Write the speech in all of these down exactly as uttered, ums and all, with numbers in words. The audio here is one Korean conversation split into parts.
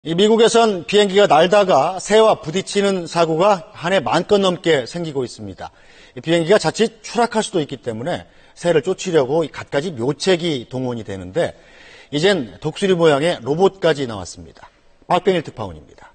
이 미국에선 비행기가 날다가 새와 부딪히는 사고가 한 해 만 건 넘게 생기고 있습니다. 이 비행기가 자칫 추락할 수도 있기 때문에 새를 쫓으려고 갖가지 묘책이 동원이 되는데 이젠 독수리 모양의 로봇까지 나왔습니다. 박병일 특파원입니다.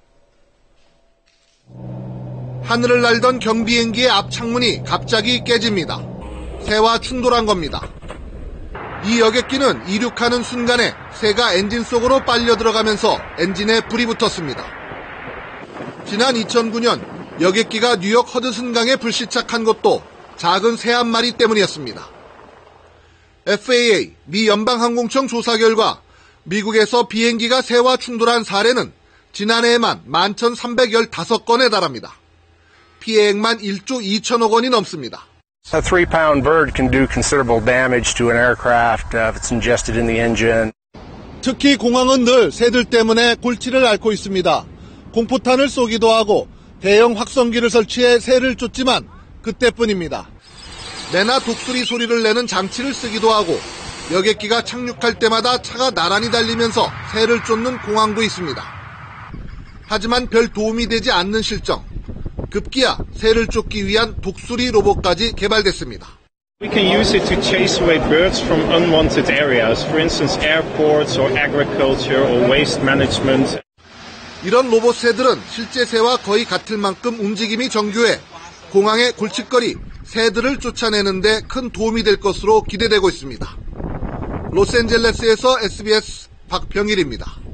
하늘을 날던 경비행기의 앞 창문이 갑자기 깨집니다. 새와 충돌한 겁니다. 이 여객기는 이륙하는 순간에 새가 엔진 속으로 빨려 들어가면서 엔진에 불이 붙었습니다. 지난 이천구 년 여객기가 뉴욕 허드슨강에 불시착한 것도 작은 새 한 마리 때문이었습니다. 에프에이에이, 미 연방항공청 조사 결과 미국에서 비행기가 새와 충돌한 사례는 지난해에만 만 천삼백십오 건에 달합니다. 피해액만 일조 이천억 원이 넘습니다. A three pound bird can do considerable damage to an aircraft if it's ingested in the engine. 특히 공항은 늘 새들 때문에 골치를 앓고 있습니다. 공포탄을 쏘기도 하고 대형 확성기를 설치해 새를 쫓지만 그때뿐입니다. 내나 독수리 소리를 내는 장치를 쓰기도 하고 여객기가 착륙할 때마다 차가 나란히 달리면서 새를 쫓는 공항도 있습니다. 하지만 별 도움이 되지 않는 실정. 급기야 새를 쫓기 위한 독수리 로봇까지 개발됐습니다. We can use it to chase away birds from unwanted areas, for instance airports or agriculture or waste management. 이런 로봇 새들은 실제 새와 거의 같을 만큼 움직임이 정교해 공항의 골칫거리 새들을 쫓아내는 데 큰 도움이 될 것으로 기대되고 있습니다. 로스앤젤레스에서 에스비에스 박병일입니다.